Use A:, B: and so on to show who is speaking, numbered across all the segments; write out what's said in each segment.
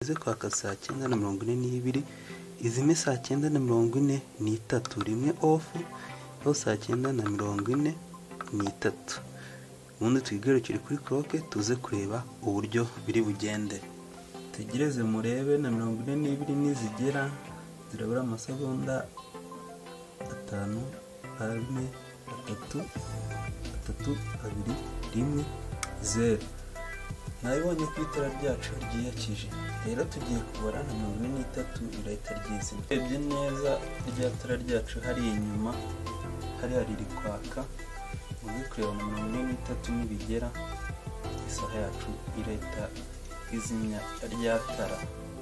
A: Ize kwaka saa 9:42, izime saa 9:43, rimwe off aho saa 9:43. Ubundi twigarukire kuri clock tuze kureba uburyo biri bugende. Tegereze murebe na 42 nizigera zirabura amasegonda 5, 4, 3, 2, 1, 0. Nabibonye ku itara ryacu ryiyakije. Rero tugiye kubara na 43 irahita ryizima. Ebye neza rya tara ryacu hari inyuma hari riri kwaka. Ugiye kureba na 43 nibigera isaha yacu irahita izimya rya tara.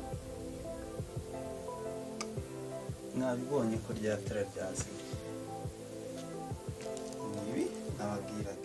A: Nabibonye ko rya tara ryazimye. Nibi nababwiraga.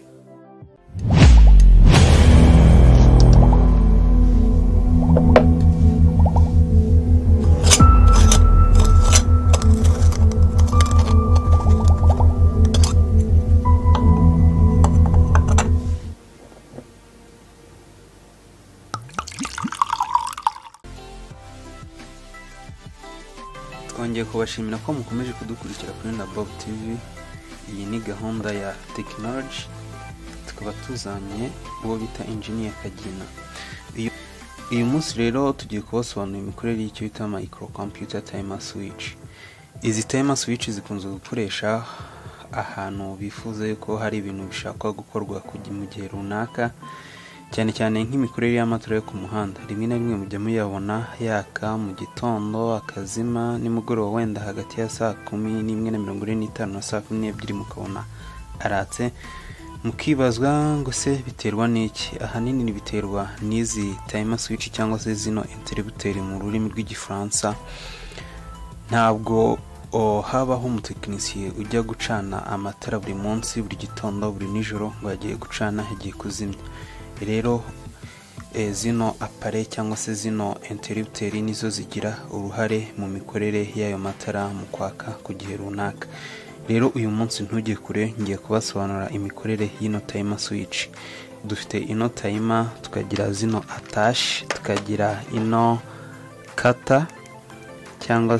A: Twongeye kubashimira ko mukomeje kudukurikira kuri Nabob TV. Iyi ni gahunda ya technology, tukaba tuzanye uwo bita engineer Kagina. Uyu munsi rero tugiye kubasobanurira imikorere y'icyo bita microcomputer timer switch. Izi timer switch zikunze gukoresha ahantu bifuza yuko hari ibintu bishakwa gukorwa mu gihe runaka, cyane cyane nk'imikorere y'amatara yo ku muhanda. Rimwe na rimwe mujya muyabona yaka mu gitondo akazima, nimugoroba wenda hagati ya saa 11:45 na saa 12 mukabona aratse, mukibazwa ngo se biterwa n'iki? Ahanini biterwa n'izi timer switch cyangwa se zino interrupteur mu rurimi rw'igifaransa. Ntabwo habaho umutekinisiye ujya gucana amatara buri munsi, buri gitondo, buri nijoro ngo agiye gucana hagiye kuzimya. Rero zino appareil cyangwa se zino interrupteur nizo zigira uruhare mu mikorere y'ayo matara mu kwaka ku gihe runaka. Rero uyu munsi ntujye kure, ngiye kubasobanura imikorere y'ino timer switch. Dufite ino timer, tukagira zino attach, tukagira ino cutter cyangwa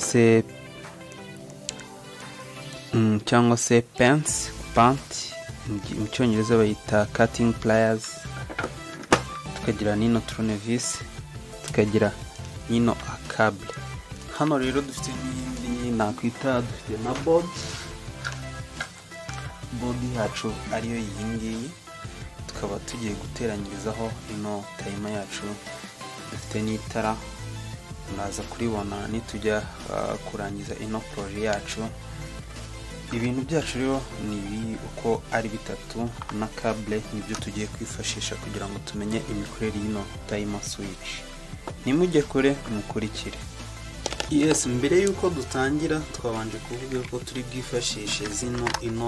A: se pant mu cyongereza bayita cutting pliers, tukagira nino tournevis, tukagira nino cable. Hano rero dufite n'indi nakwita, dufite na board yacu ariyo iyi ngiyi, tukaba tugiye guteranyirizaho ino timer yacu. Dufite n'itara, muraza kuribona nitujya kurangiza ino projet yacu. Ibintu byacu rero ni ibi uko ari bitatu, na cable nibyo tugiye kwifashisha kugira ngo tumenye imikorere y'ino timer switch. Nimujye kure mukurikire. Yes, mbere yuko dutangira twabanje kuvuga ko turi bwifashishe zino ino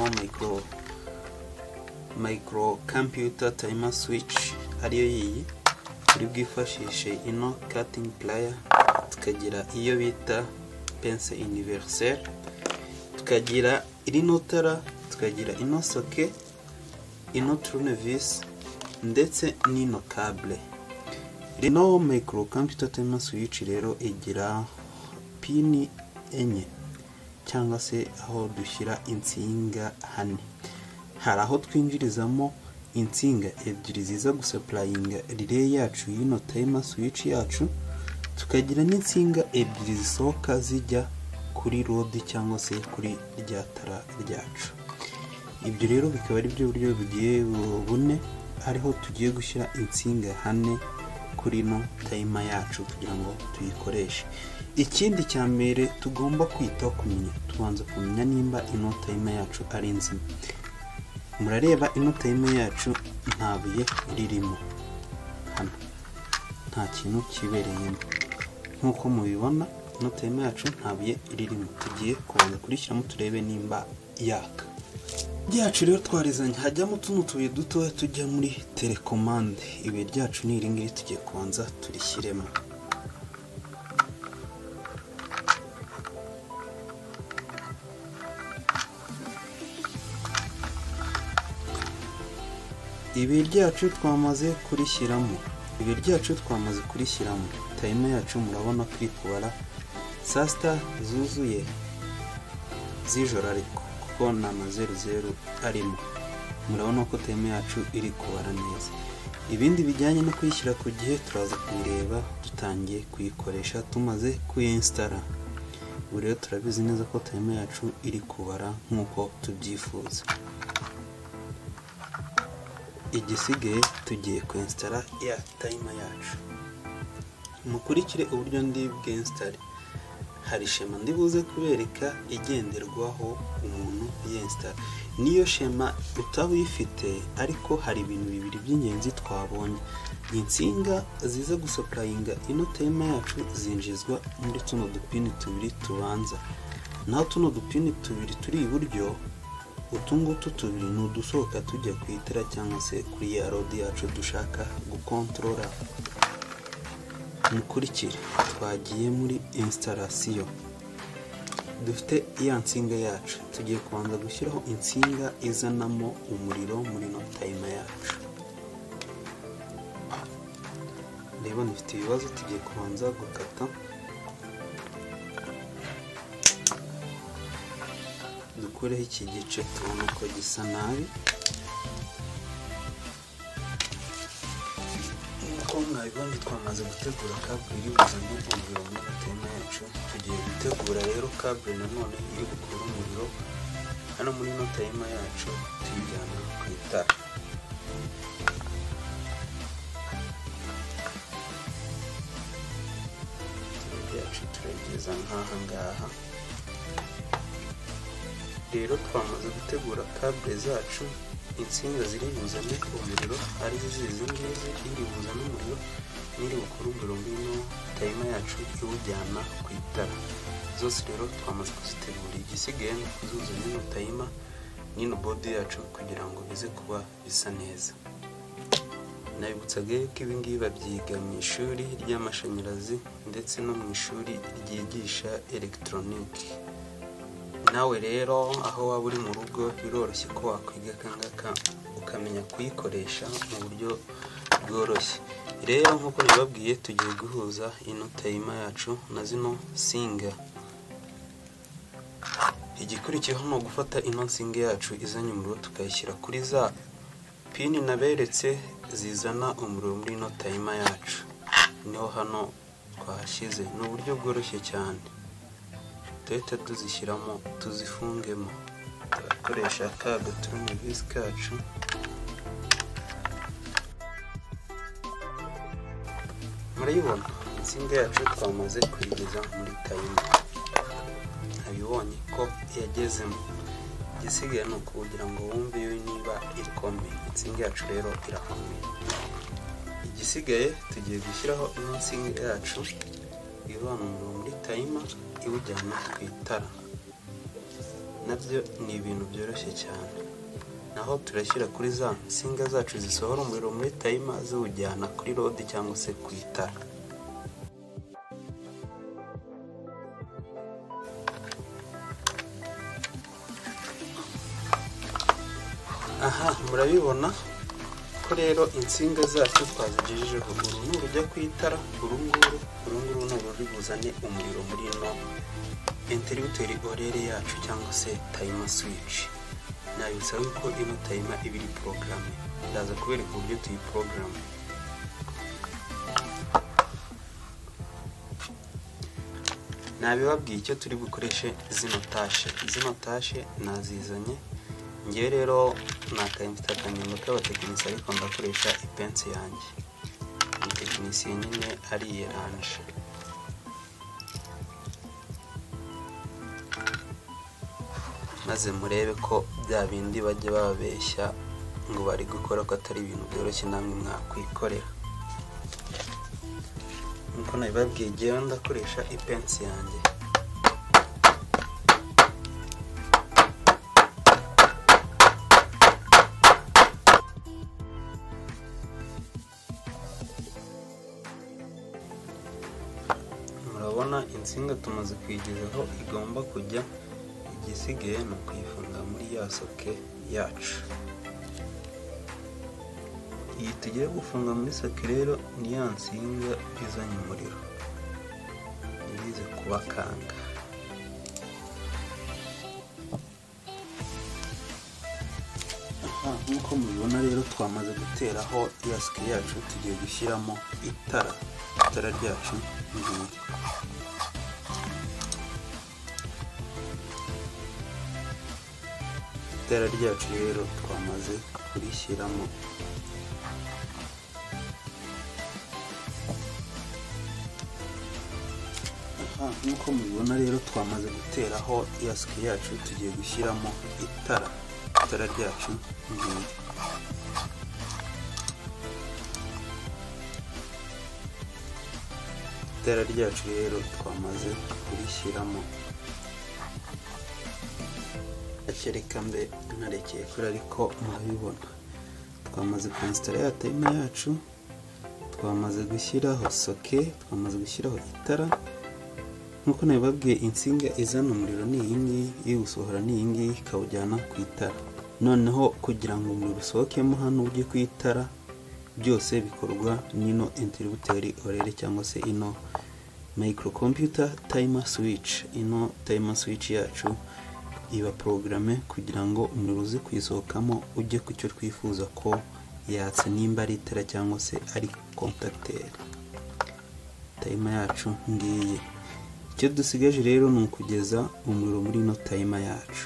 A: microcomputer timer switch ariyo iyi. Turi bwifashishe ino cutting plier, tukagira iyo bita pince universelle, tukagira irino tara, tukagira ino socket, ino tournevis ndetse n'ino cable. Rino microcomputer timer switch rero igira pini enye cyangwa se aho dushyira insinga hane. Hari aho twinjirizamo insinga ebyiri ziza gusupplyinga relay yacu y'ino timer switch yacu, tukagira n'insinga ebyiri zisohoka zijya kuri load cyangwa se kuri rya tara ryacu. Ibyo rero bikaba ari byo buryo bugiye bune, ariho tugiye gushyira insinga hane kuri no timer yacu kugira ngo tuyikoreshe. Ikindi cya mbere tugomba kwitaho kumenya, tubanza kumenya nimba ino timer yacu ari nzima. Murareba ino timer yacu nta buye ririmo hano, nta kintu kibereyemo. Nkuko mubibona ino timer yacu nta buye ririmo. Tugiye kubanza kurishyiramo turebe nimba yaka. Ryacu rero twarizanye hajyamo tuno tubuye dutoya tujya muri telecommande. Ibuye ryacu ni iri ngiri, tugiye kubanza turishyiremo. Ibuye ryacu twamaze kurishyiramo. timer yacu murabona ko iri kubara saa sita zuzuye z'ijoro, ariko kuko nta mazeru arimo. Murabona ko timer yacu iri kubara neza. Ibindi bijyanye no kuyishyira ku gihe turaza kubireba dutangiye kuyikoresha tumaze kuyinsitara. Ubu rero turabizi neza ko timer yacu iri kubara nk'uko tubyifuza. Igisigaye tugiye kuyinsitara ya timer yacu. Mukurikire uburyo ndi bwinstare. Hari shema ndibuze kubereka igenderwaho umuntu yinsitara. Niyo shema utaba uyifite, ariko hari ibintu bibiri by'ingenzi twabonye. Insinga ziza gusupurayinga ino timer yacu zinjizwa muri tuno dupini tubiri tubanza, naho tuno dupini tubiri turi iburyo, utungutu tubiri ni udusohoka tujya ku itara cyangwa se kuri ya rodi yacu dushaka gukontorora. Mukurikire, twagiye muri installation. Dufite iya nsinga yacu, tugiye kubanza gushyiraho insinga izanamo umuriro muri no timer yacu. Reba nifite ibibazo, tugiye kubanza gukata. Dukureho iki gice tubona ko gisa nabi. Mwabibonye twamaze gutegura kabure iri buzane umuriro muri timer yacu. Tugiye gutegura rero kabure nanone iri bukure umuriro hano muri no timer yacu tuyijyana ku itara. Yacu turageza nk'aha ngaha. Rero twamaze gutegura kabure zacu. Insinga ziri buzane umuriro ari zizi ngizi, iri buzane umuriro n'iri bukure umuriro muri no timer yacu iwujyana ku itara. Zose rero twamaze kuzitegura. Igisigaye ni kuzuza ino timer n'ino body yacu kugira ngo bize kuba bisa neza. Nabibutsaga ko ibi ngibi babyiga mu ishuri ry'amashanyarazi ndetse no mu ishuri ryigisha electronique. Nawe rero aho waba uri mu rugo biroroshye ko wakwiga kangaka ukamenya kuyikoresha mu buryo bworoshye. Rero nk'uko nababwiye, tugiye guhuza ino timer yacu na zino nsinga. Igikurikiyeho ni ugufata ino nsinga yacu izanye umuriro tukayishyira kuri za pini naberetse zizana umuriro muri ino timer yacu. Niho hano twahashyize. Ni uburyo bworoshye cyane. Tuhita tuzishyiramo tuzifungemo. Turakoresha ka gaturunevisi kacu. Murayibona insinga yacu twamaze kuyigeza muri timer. Nabibonye ko yagezemo. Igisigaye ni ukugira ngo wumve yo niba ikomeye. Insinga yacu rero irakomeye. Igisigaye tugiye gushyiraho ino nsinga yacu ivana umuriro muri timer iwujyana ku itara. Nabyo ni ibintu byoroshye cyane. Naho turashyira kuri za nsinga zacu zisohora umuriro muri timer ziwujyana kuri rodi cyangwa se ku itara. Aha murabibona ko rero insinga zacu twazigejejeho. Uru ni urujya ku itara, uru nguru ni ururi buzane umuriro muri ino interrupteur horaire yacu cyangwa se timer switch. Nabisaba ko ino timer iba iri programme. Ndaza kubereka uburyo tuyi programme. Nabibabwiye icyo turi bukoreshe zino tashe. Zino tashe nazizanye. Ngewe rero nakayimfite akanyembo k'abatekinisiye, ariko ndakoresha ipensi yanjye. Umutekinisiye nyine ariyeranje. Maze murebe ko bya bindi bajya babeshya ngo bari gukora ko atari ibintu byoroshye namwe mwakwikorera. Nkuko nabibabwiye, ngewe ndakoresha ipensi yanjye. Murabona insinga tumaze kuyigezaho igomba kujya. Igisigaye ni ukuyifunga muri ya soke yacu. Iyi tugiye gufunga muri soke rero ni ya nsinga izanye umuriro. kubakanga. Nk'uko mubibona rero twamaze guteraho yasike yacu, tugiye gushyiramo itara ryacu ngiri. Itara ryacu rero twamaze kurishyiramo. Nk'uko mubibona rero twamaze guteraho yasike yacu, tugiye gushyiramo itara ryacu ngiri. Itara ryacu rero twamaze kurishyiramo. Reka mbe narekeye kuri, ariko murabibona twamaze kwinstara ya timer yacu, twamaze gushyiraho soke, twamaze gushyiraho itara. Nkuko nabibabwiye, insinga izana umuriro ni iyi ngiyi, iwusohora ni iyi ngiyi, ikawujyana ku itara. Noneho kugira ngo umuriro usohokemo hano ujye ku itara, byose bikorwa n'ino interrupteur horaire cyangwa se ino microcomputer timer switch. Ino timer switch yacu iba programme kugira ngo umuriro uze kuyisohokamo ujye ku cyo twifuza ko yatse, nimba ari itara cyangwa se ari contacteur. Timer yacu ngiyi. Icyo dusigaje rero ni ukugeza umuriro muri ino timer yacu.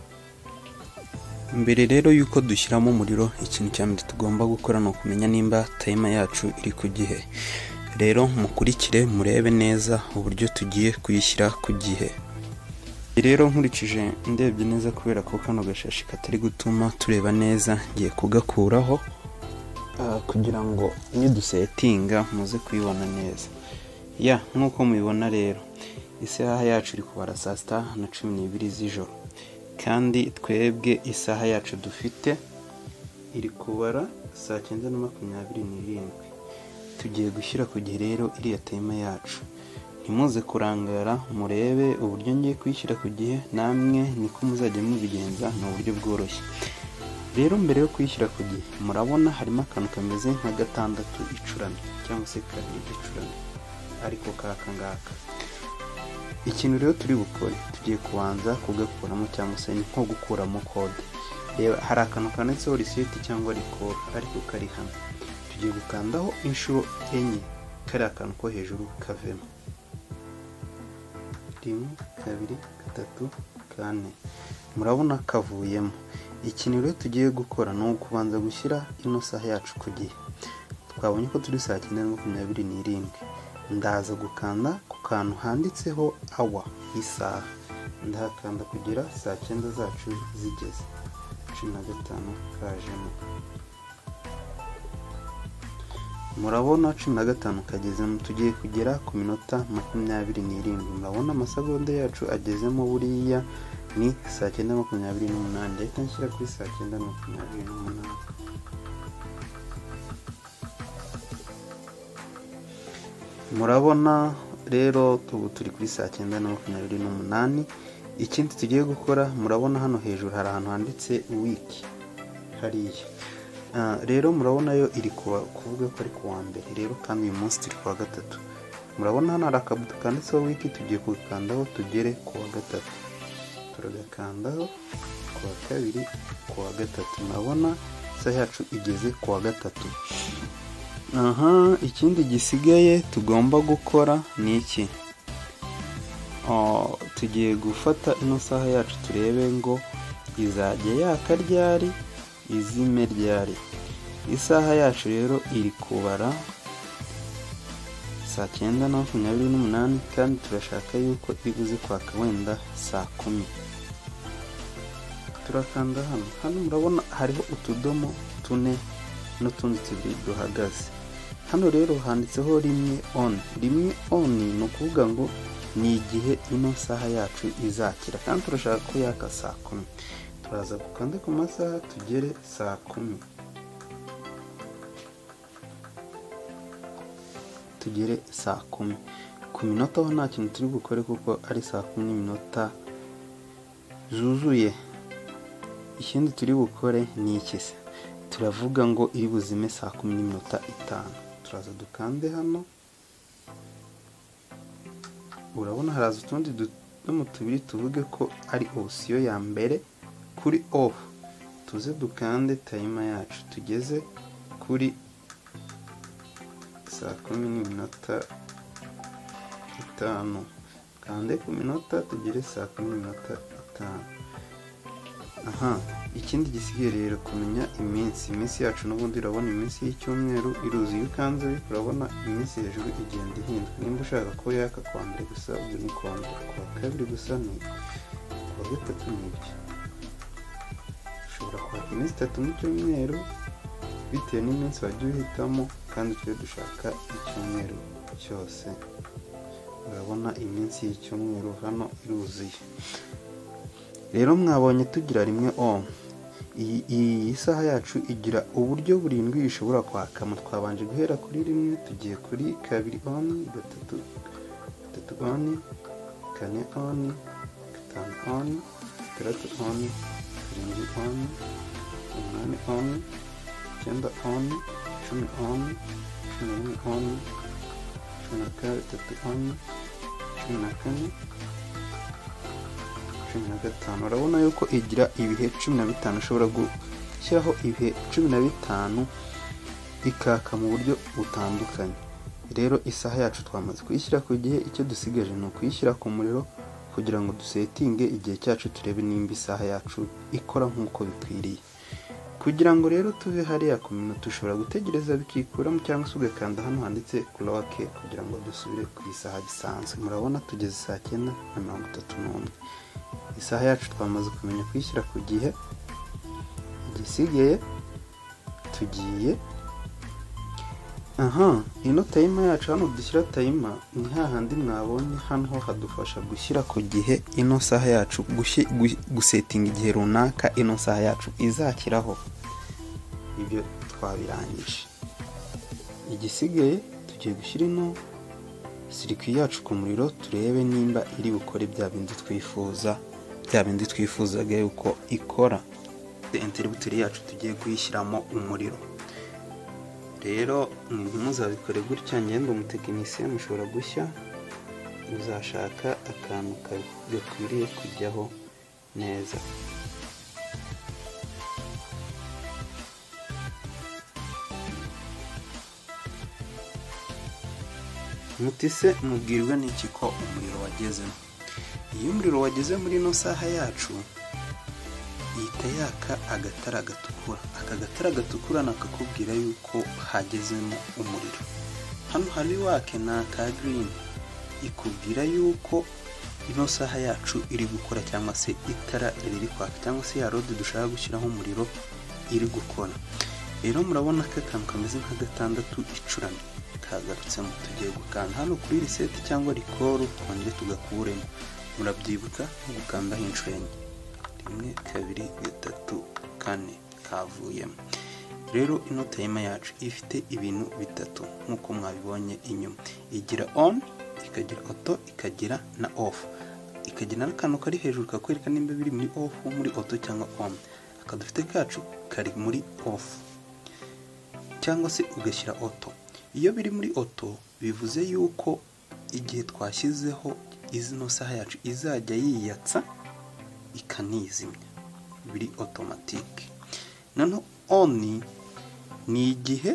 A: Mbere rero yuko dushyiramo umuriro, ikintu cya mbere tugomba gukora ni ukumenya nimba timer yacu iri ku gihe. Rero mukurikire murebe neza uburyo tugiye kuyishyira ku gihe. Rero nkurikije ndebye neza, kubera ko kano gashashi katari gutuma tureba neza, ngiye kugakuraho kugira ngo nidusetinga muze kuyibona neza. Nk'uko mubibona rero, isaha yacu iri kubara saa 6:12 z'ijoro, kandi twebwe isaha yacu dufite iri kubara saa 9:27. Tugiye gushyira ku gihe rero iriya timer yacu. Ntimuze kurangara, murebe uburyo ngiye kuyishyira ku gihe, namwe niko muzajya mubigenza, ni uburyo bworoshye. Rero mbere yo kuyishyira ku gihe, murabona harimo akantu kameze nka 6 icuramye cyangwa se 2 icuramye, ariko kaka ngaka. Ikintu rero turi bukore, tugiye kubanza kugakuramo, cyangwa se ni nko gukuramo code. Reba hari akantu kanditseho reset cyangwa record, ariko kari hano. Tugiye gukandaho inshuro 4, kari akantu ko hejuru kavemo. 1, 2, 3, 4. Murabona kavuyemo. Ikintu rero tugiye gukora ni ukubanza gushyira ino saha yacu ku gihe. Twabonye ko turi saa 9:27. Ndaza gukanda ku kantu handitseho hour, isaha. Ndahakanda kugira saa 9 zacu zigeze. 15 kajemo. Murabona 15 kagezemo. Tugiye kugera ku minota 27. Murabona amasegonda yacu agezemo, buriya ni saa 9:28. Reka nshyira kuri saa 9:28. Murabona rero tubu turi kuri saa 9:28. Ikindi tugiye gukora, murabona hano hejuru hari ahantu handitse week hariya. Rero murabona yo iri kuvuga ko ari kuwa mbere, rero kandi uyu munsi turi kuwa gatatu. Murabona hano hari akabuto kanditseho week, tugiye kugakandaho tugere kuwa gatatu. Turagakandaho kuwa kabiri, kuwa gatatu. Murabona isaha yacu igeze kuwa gatatu. Ikindi gisigaye tugomba gukora ni iki? Tugiye gufata ino saha yacu, turebe ngo izajya yaka ryari, izime ryari. Isaha yacu rero iri kubara saa 9:28, kandi turashaka yuko ibuze kwaka wenda saa 10. Turakanda hano murabona hariho utudomo 4 n'utundi 2 duhagaze. Hano rero handitseho rimwe on. Rimwe on ni ukuvuga ngo ni igihe ino saha yacu izakira, kandi turashaka ko yaka saa 10. Turaza gukanda ku masaha tugere saa 10. Tugere saa 10. Ku minota ho nta kintu turi gukore, kuko ari saa 10 n'iminota zuzuye. Ikindi turi bukore ni iki se? Turavuga ngo iri buzime saa 10 n'iminota 5. Turaza dukande hano. urabona haraza utundi tudomo tubiri tuvuge ko ari option ya mbere kuri off. Tuze dukande timer yacu tugeze kuri saa 10:05, kande ku minota tugere saa 10:05. Aha, ikindi gisigaye rero kumenya iminsi yacu. N'ubundi urabona iminsi y'icyumweru iruzuye, ukanze urabona iminsi hejuru igenda ihinduka. Nimba ushaka ko yaka kwa mbere gusa ubwo ni kwa mbere, kwa kabiri gusa ni kwa gatatu n'ibyo. Ushobora kwaka iminsi 3 mu cyumweru bitewe n'iminsi wagiye uhitamo, kandi twe dushaka icyumweru cyose. Urabona iminsi y'icyumweru hano iruzuye. Rero mwabonye tugira rimwe on. Iyi saha yacu igira uburyo burindwi ishobora kwakamo. Twabanje guhera kuri rimwe, tugiye kuri 2 on, 3 on, 4 on, 5 on, 6 on, 7 on, 8 on, 9 on, 10 on, 11 on, 12 on, 14, 15. Urabona yuko igira ibihe 15. Ushobora gushyiraho ibihe 15 ikaka mu buryo butandukanye. Rero isaha yacu twamaze kuyishyira ku gihe, icyo dusigaje ni ukuyishyira ku muriro kugira ngo dusetinge igihe cyacu, turebe nimba isaha yacu ikora nk'uko bikwiriye. Kugira ngo rero tuve hariya ku minota, ushobora gutegereza bikikuramo cyangwa se ugakanda hano handitse clock kugira ngo dusubire ku isaha bisanzwe. Murabona tugeze saa 9:31. Isaha yacu twamaze kumenya kuyishyira ku gihe. Igisigaye tugiye ino timer yacu. Hano dushyira timer ni hahandi mwabonye hano ho hadufasha gushyira ku gihe ino saha yacu, gusetinga igihe runaka ino saha yacu izakiraho. Ibyo twabirangije. Igisigaye tugiye gushyira ino circuit yacu ku muriro, turebe nimba iri bukore bya bindi twifuzaga yuko ikora. Interrupteur yacu tugiye kuyishyiramo umuriro. Rero ntimuzabikore gutya, ngende umutekinisiye mushobora gushya, uzashaka akantu gakwiriye kujyaho neza. Mutise mubwirwa n'iki ko umuriro wagezemo. Iyo umuriro wageze muri ino saha yacu ihita yaka agatara gatukura. Aka gatara gatukura nakakubwira yuko hagezemo umuriro. Hano hari wake n'aka green ikubwira yuko ino saha yacu iri gukora, cyangwa se itara riri kwaka, cyangwa se ya rode dushaka gushyiraho umuriro iri gukora. Rero murabona ko akantu kameze nka 6 icuramye kagarutsemo. Tugiye gukanda hano kuri reset cyangwa recall twongere tugakuremo. Murabyibuka no gukanda inshuro enye, 1 2 3 4 kavuyemo. Rero ino timer yacu ifite ibintu bitatu nkuko mwabibonye inyuma. Igira on, ikagira auto, ikagira na off. Ikagira n'akantu kari hejuru kakwereka nimba biri muri off, muri auto cyangwa on. Akadufite kacu kari muri off cyangwa se ugashyira auto. Iyo biri muri auto bivuze yuko igihe twashyizeho izino saha yacu izajya yiyatsa ikanizimya, biri automatic. Noneho on ni igihe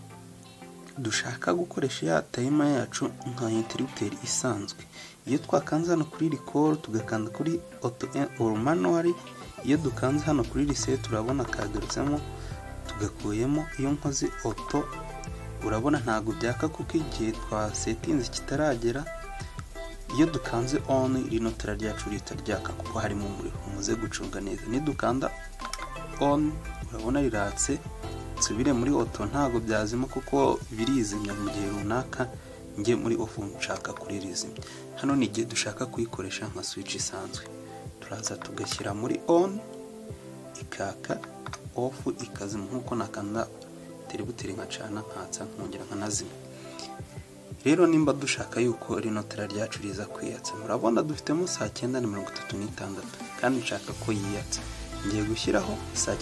A: dushaka gukoresha ya timer yacu nka interrupteur isanzwe. Iyo twakanze hano kuri recall tugakanda kuri auto or manual, iyo dukanze hano kuri reset turabona kagarutsemo tugakuyemo. Iyo nkoze auto urabona ntago byaka kuko igihe twa settings kitaragera. Iyo dukanze on rino tara ryacu ritaryaka kuko harimo umuriro. Muze gucunga neza. Ni dukanda on urabona riratse, nsubire muri auto ntago byazima kuko birizimya mu gihe runaka. Ngiye muri off nshaka kuri rizimya. Hano ni igihe dushaka kuyikoresha nka switch isanzwe. Turaza tugashyira muri on ikaka, off ikazima nkuko nakanda teributeri nkacana nkatsa nkongera nkanazima. Rero nimba dushaka yuko rino tara ryacu riza kwiyatsa, murabona dufitemo saa 9:36 kandi nshaka ko yiyatsa. Ngiye gushyiraho saa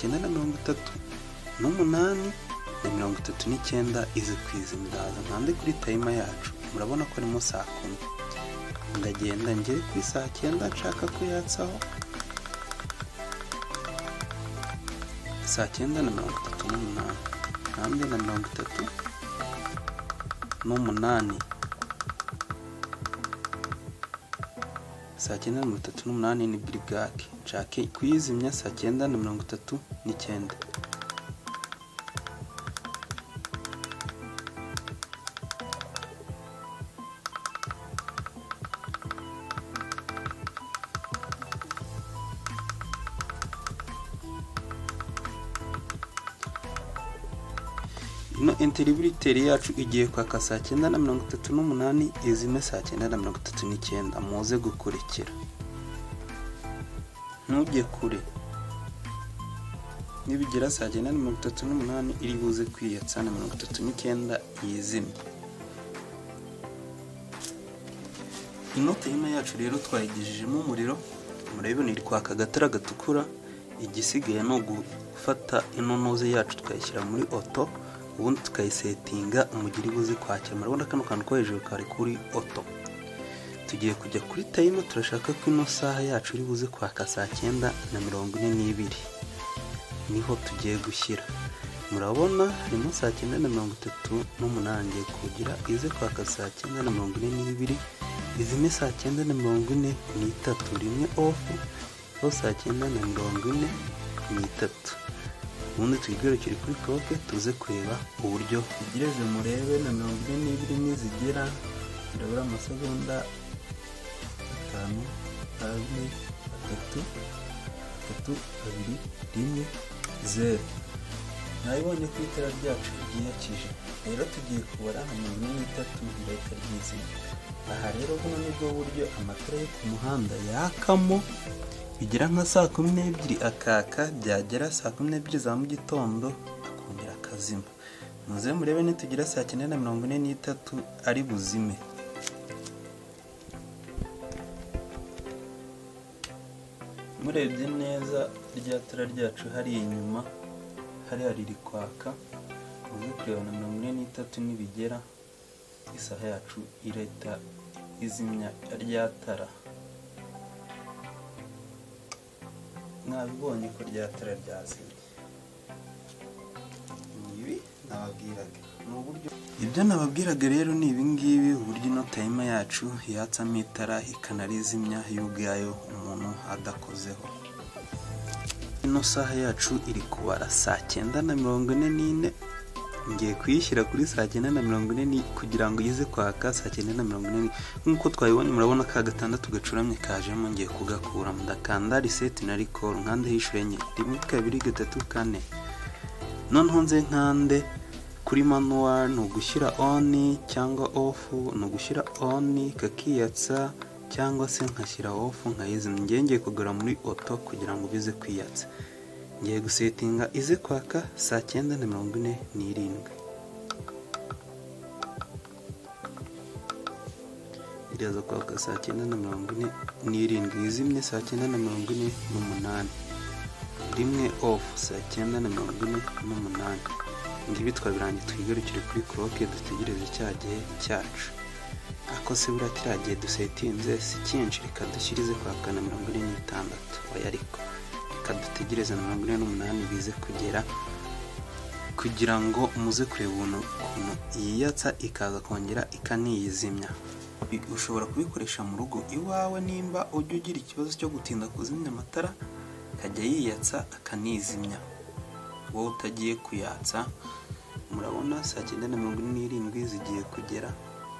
A: 9:38 ize kwizimira. Nkande kuri timer yacu murabona ko arimo saa 10. ndagenda ngere kuri saa 9 nshaka kuyatsaho saa 9:38 kandi na 38 saa 9:38 ni brigade nshake kuyizimya saa 9:39. ino interibiteri yacu igiye kwaka saa 9:38 izime saa 9:39. muze gukurikira ntujye kure, nibigera saa 9:38 iri buze kwiyatsa na 39 yizimye. ino timer yacu rero twayigejejemo umuriro, murabibona iri kwaka agatara gatukura. igisigaye no gufata ino noze yacu tukayishyira muri auto, ubundi tukayisetinga umugiri buze kwakira. murabona kano kantu ko hejuru kari kuri auto. tugiye kujya kuri timer, turashaka ko ino saha yacu iri buze kwaka saa 9:42 niho tugiye gushyira. murabona harimo saa 9:38 ngiye kugira ize kwaka saa 9:42 izime saa 9:43 rimwe off aho saa 9:43. ubundi tuyigarukire kuri clock tuze kureba uburyo igireze. murebe na 42 nizigera ndabura amasegonda 5 4 3 2 1 0. nayibonye ku itara ryacu ryiyakije. rero tugiye kubara 43 ndahita ryizimya. aha rero buno nibwo buryo amatara yo ku muhanda yakamo bigera nka saa 12 akaka, byagera saa 12 za mu gitondo akongera akazima. muze murebe nitugira saa 9:43 ari buzime. murebye neza rya tara ryacu hari inyuma hari riri kwaka. muze kureba na 43 nibigera isaha yacu ireta izimya rya tara. mwabibonye ko rya tara ryazimye. ibi nababwiraga n'uburyo ibyo nababwiraga rero ni ibingibi uburyo ino timer yacu yatsamo itara ikanarizimya y'ubwayo umuntu adakozeho. ino saha yacu iri kubara saa 9:44. ngiye kuyishyira kuri saa 9:40 kugira ngo yize kwaka saa 9:40. nk'uko twabibonye murabona ka gatandatu gacuramye kajemo. ngiye kugakura, ndakanda reset na recall, nkande hishure enye 1 2 3 4. noneho nze nkande kuri manual, ni ugushyira on cyangwa off, ni ugushyira on kakiyatsa cyangwa se nkashyira off nkayizimya. ngiye kugura muri auto kugira ngo bize kwiyatsa. ngiye gusetinga ize kwaka saa 9:47. iraza kwaka saa 9:47 izimye saa 9:48. rimwe off saa 9:48. ngibi twabirangiye twigarukire kuri clock dutegereze cya gihe cyacu. ako se buriya kiragiye dusetinze si cyinshi, reka dushyirize kwaka na 46. oya ariko dutegereza na 48 bize kugera kugira ngo muze kureba ukuntu yiyatsa ikaza kongera ikaniyizimya. ushobora kubikoresha mu rugo iwawe nimba ujya ugira ikibazo cyo gutinda kuzimya amatara akajya yiyatsa akanizimya wowe utagiye kuyatsa. murabona saa 9:47 zigiye kugera.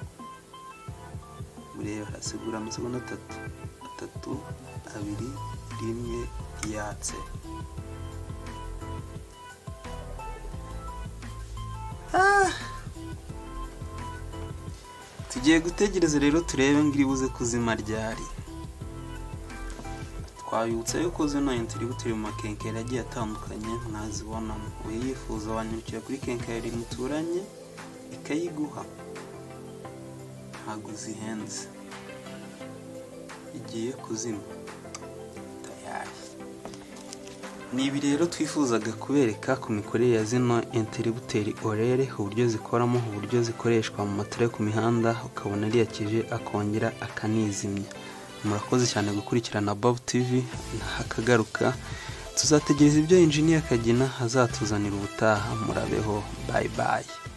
A: mureba hasigura amasegonda 3 2 1 yatse. tugiye gutegereza rero turebe ngiri buze kuzima ryari. twayutse yuko zino inteributeri mu makenkeri agiye atandukanye mwazibonamo. uyifuza wanyarukira kuri kenkeri muturanye ikayiguha, ntabwo zihenze. igiye kuzima tayari. ni ibi rero twifuzaga kubereka ku mikorere ya zino interrupteri orere, uburyo zikoramo, uburyo zikoreshwa mu matara yo ku mihanda, ukabona ariyakije akongera akanizimya. Murakoze cyane gukurikirana Bob TV, nakagaruka tuzategereza ibyo Engineer Kagina azatuzanira ubutaha. Murabeho, bye bye.